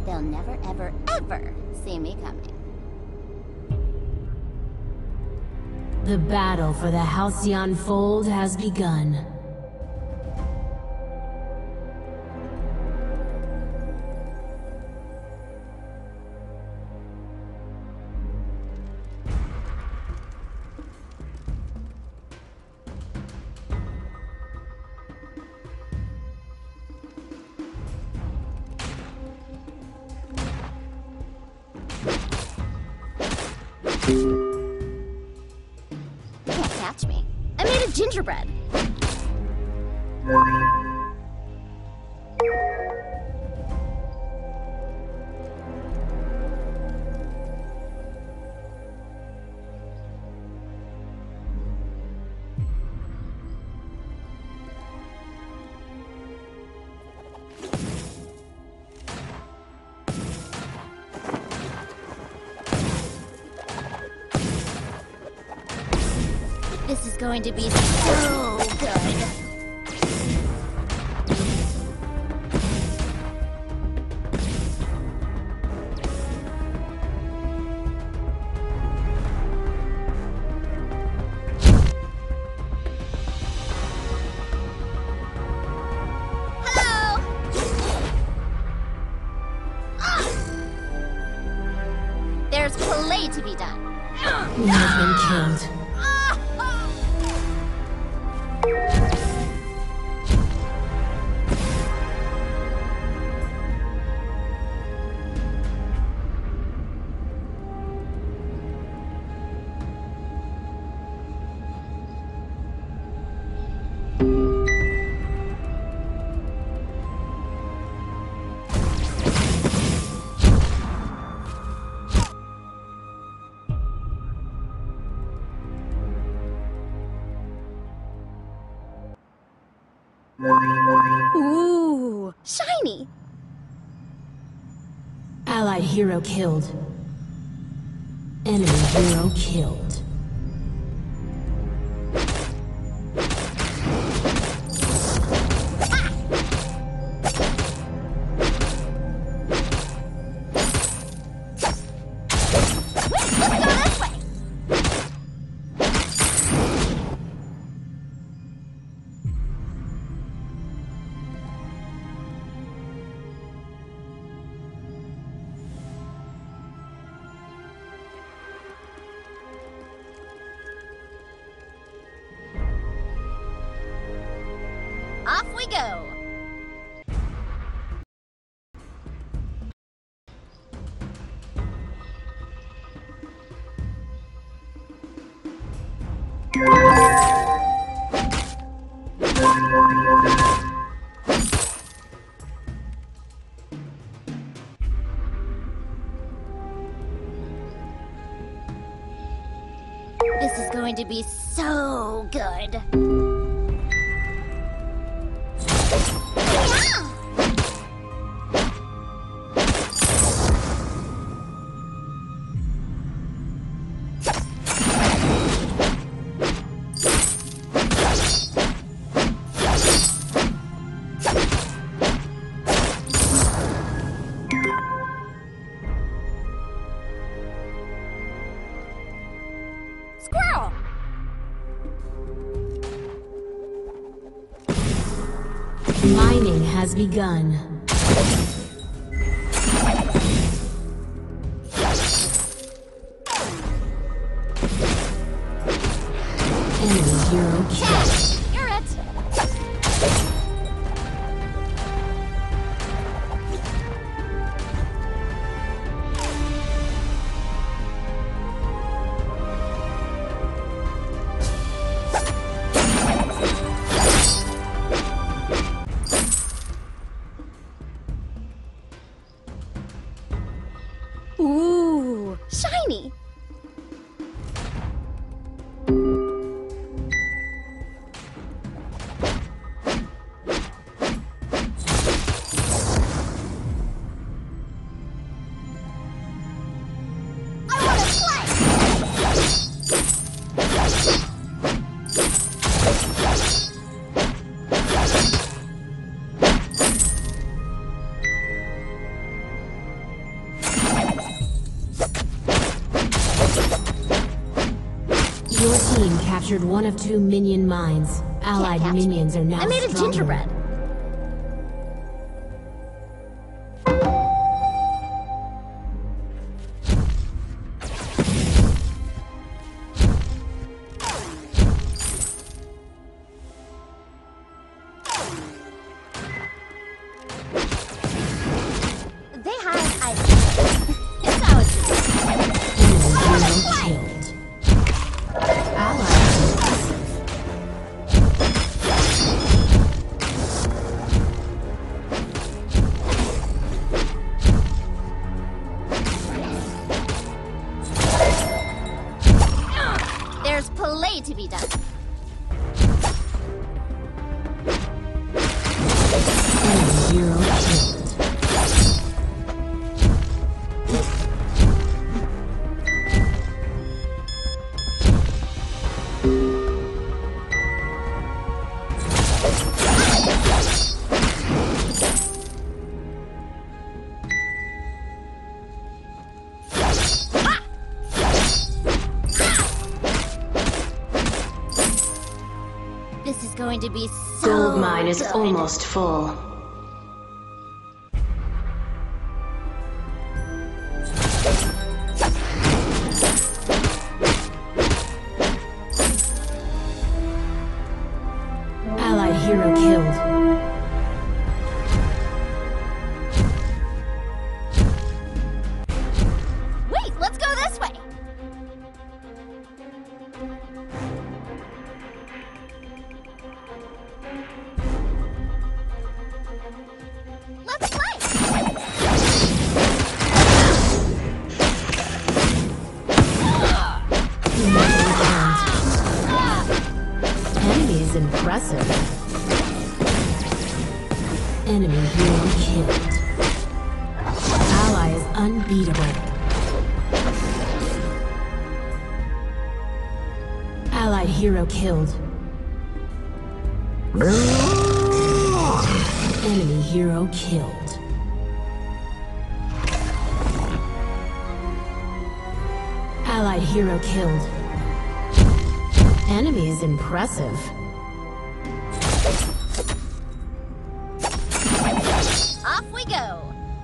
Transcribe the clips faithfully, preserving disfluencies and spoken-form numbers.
They'll never, ever, ever see me coming. The battle for the Halcyon Fold has begun. Can't catch me. I made a gingerbread. This is going to be so good. Hello! Ah! There's play to be done. We have been killed. Ooh, shiny. Allied hero killed. Enemy hero killed. Off we go. This is going to be so good. Squirrel! Mining has begun. Enemy hero killed. You're it. Ooh, shiny. team captured one of two minion mines. Allied catch me. minions are now I made a stronger. gingerbread. They hide items. It's how it should be. Enemy hero killed. Allies impressive. There's play to be done. Enemy hero killed. This is going to be so Gold mine is good. almost full. Allied hero killed. Wait, let's go this way. Let's play. Enemy is impressive. Enemy hero killed. Ally is unbeatable. Allied hero killed. Enemy hero killed. Allied hero killed. Enemy is impressive. Off we go.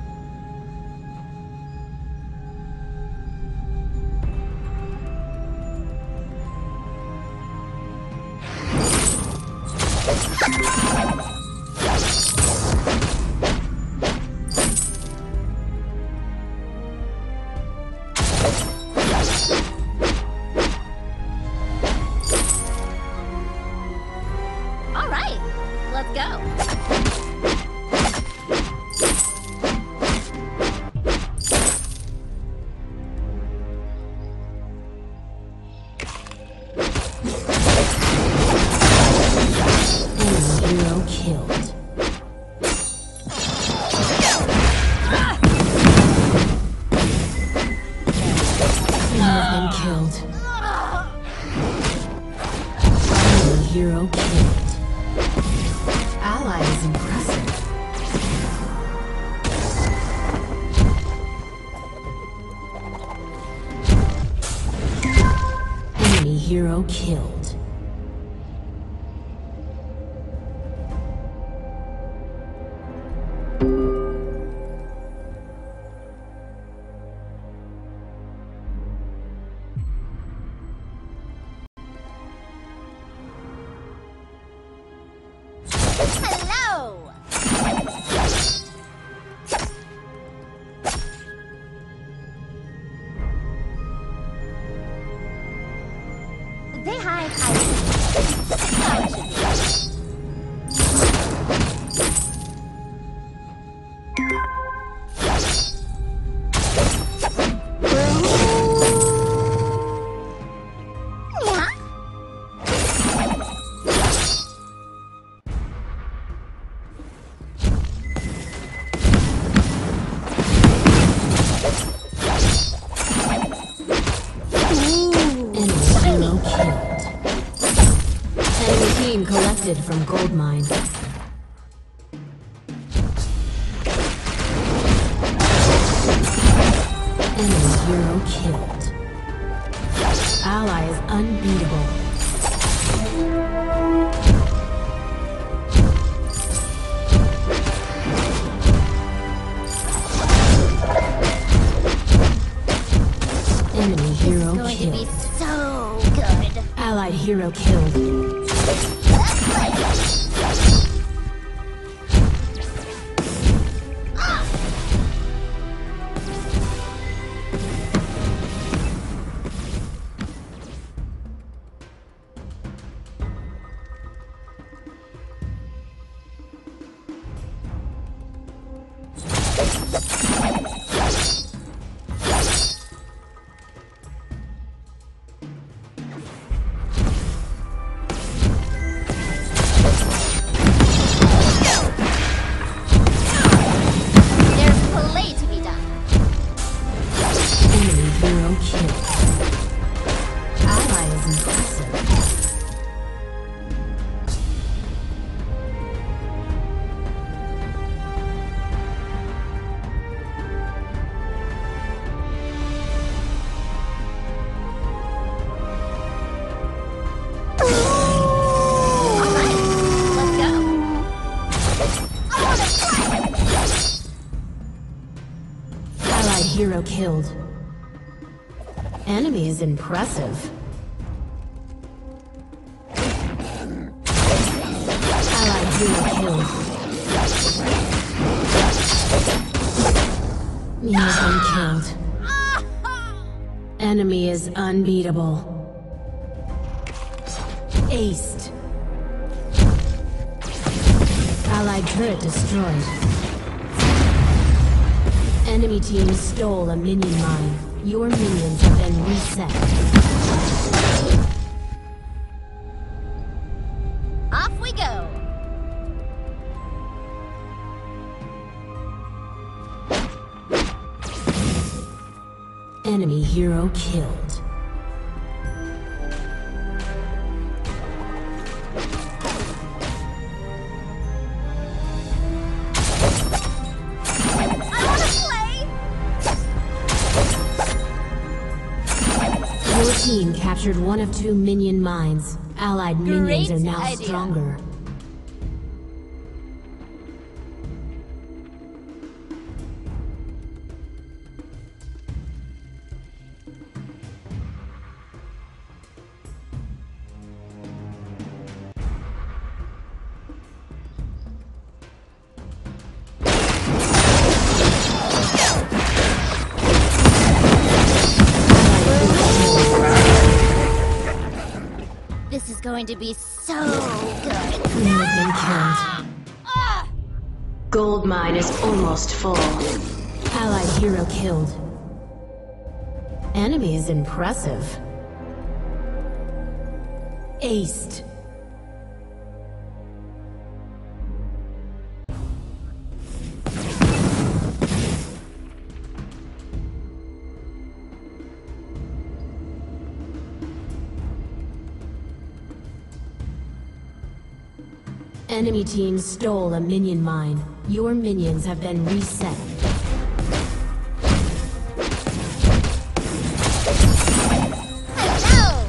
All right, let's go. Enemy hero killed. You have been killed. Enemy hero killed. Ally is impressive. Enemy hero killed. Hello. They hide items. It's how it should be. Yeah. Enemy hero killed. Enemy team collected from gold mine. Enemy hero killed. Ally is unbeatable. be so good. Allied hero killed. Let's play. Hero killed. Enemy is impressive. Allied hero killed. Mia's been killed. Enemy is unbeatable. Aced. Allied turret destroyed. Enemy team stole a minion mine. Your minions have been reset. Off we go! Enemy hero killed. Your team captured one of two minion mines. Allied minions Great are now idea. stronger. This is going to be so good. You have been killed. Ah! Gold mine is almost full. Allied hero killed. Enemy is impressive. Aced. Enemy team stole a minion mine. Your minions have been reset. Hello!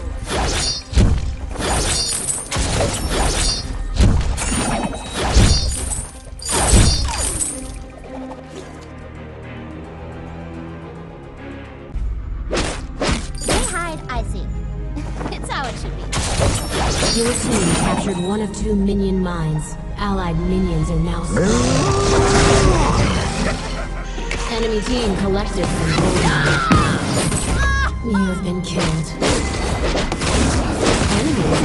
They hide, I see. It's how it should be. Your team captured one of two minion mines. Allied minions are now strong. Enemy team collected from gold mine. You have been killed. Enemy is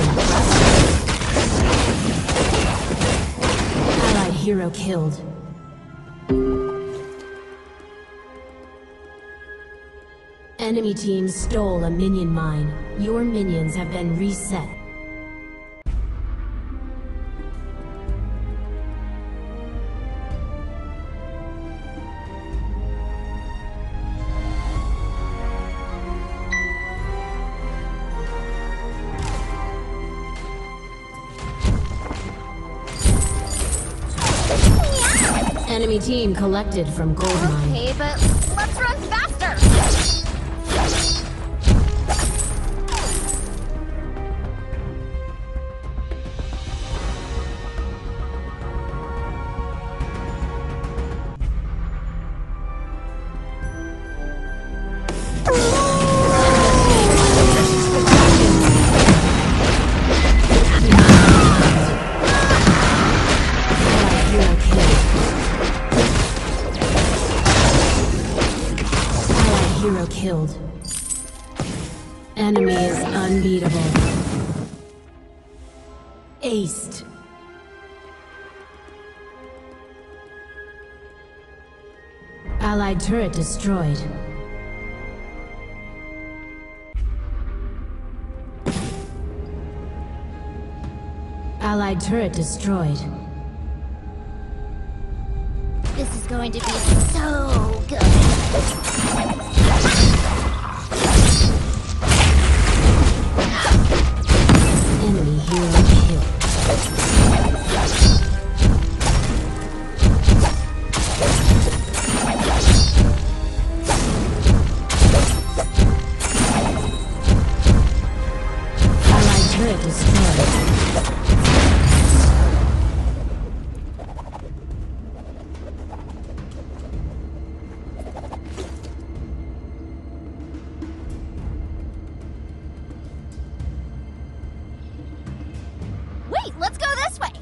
impressive. Allied hero killed. Enemy team stole a minion mine. Your minions have been reset. Enemy team collected from gold mine. Okay, but let's run faster! hero killed. Enemy is unbeatable. Aced. Allied turret destroyed. Allied turret destroyed. This is going to be so good. Enemy hero killed. Allied turret destroyed. Wait, let's go this way.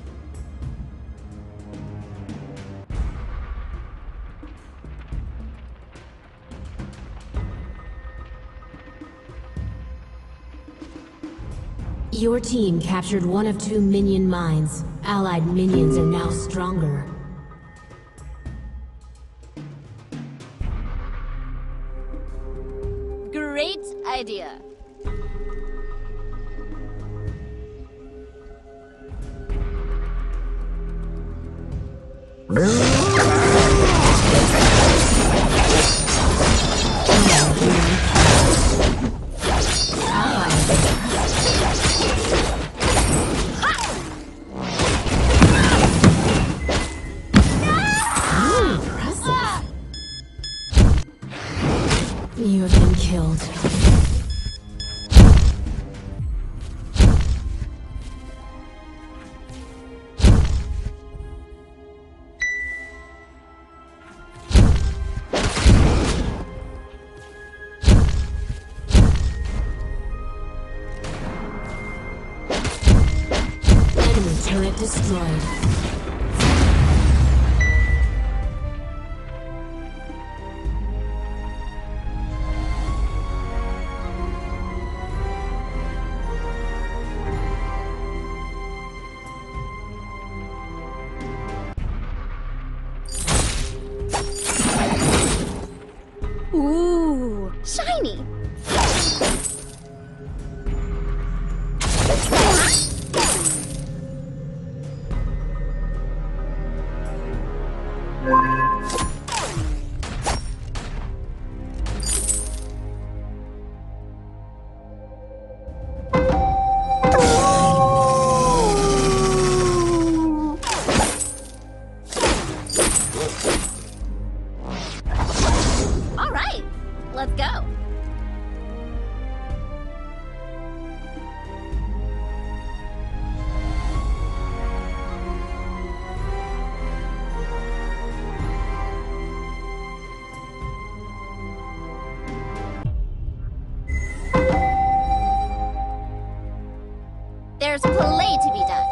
Your team captured one of two minion mines. Allied minions are now stronger. Great idea. You have been killed. Enemy turret destroyed. Ooh, shiny. All right, let's go. There's play to be done.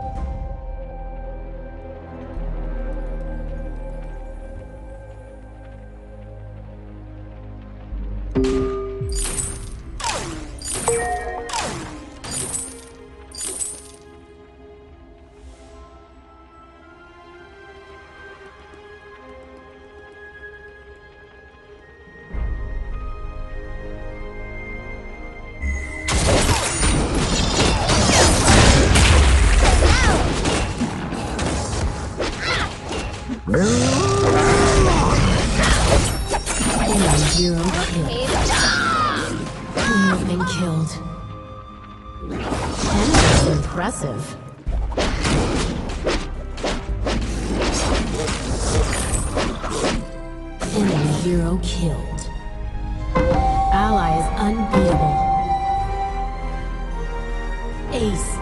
Enemy hero killed. Okay, stop. You have been killed. Enemy is impressive. Enemy hero killed. Ally is unbeatable. Ace.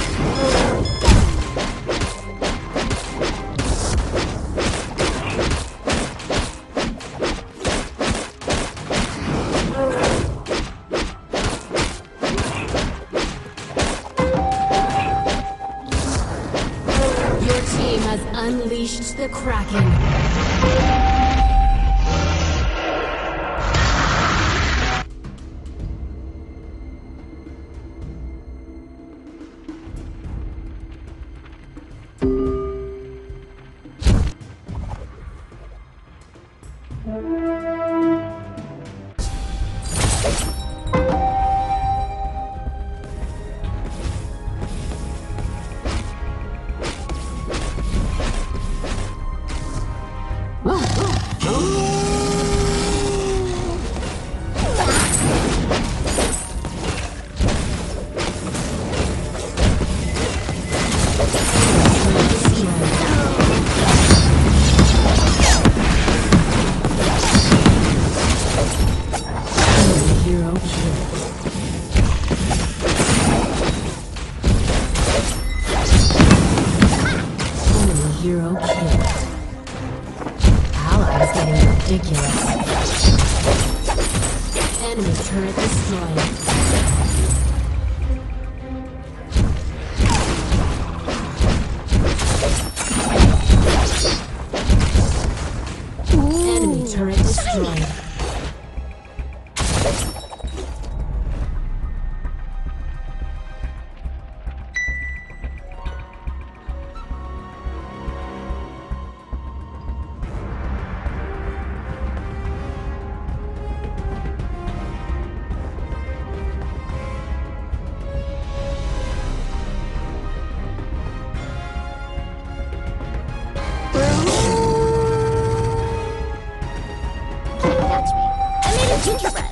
Your team has unleashed the Kraken. Hero killed. Allies getting ridiculous. Enemy turret destroyed. Enemy turret destroyed. Catch me. I made a gingerbread.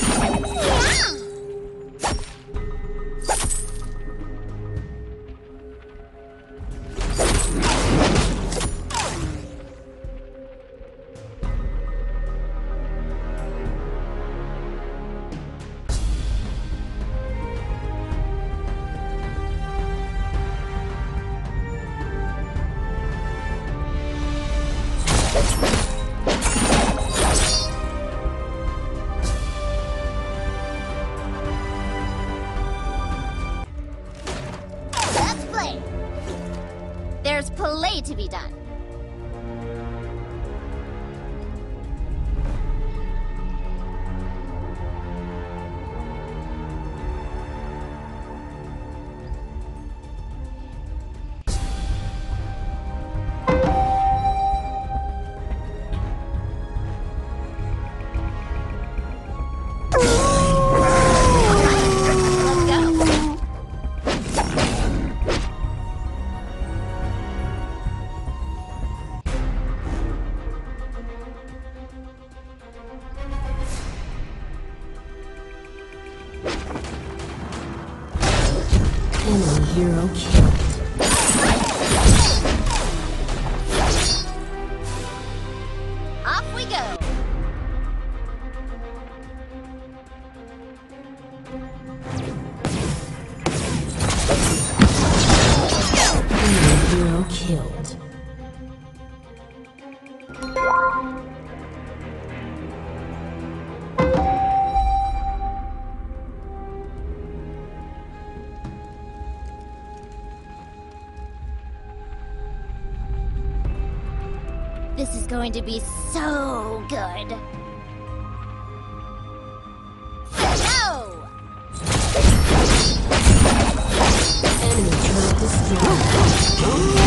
Let's play. There's play to be done. Enemy hero killed. Off we go. Enemy hero killed. This is going to be so good. Hello! Enemy turret destroyed.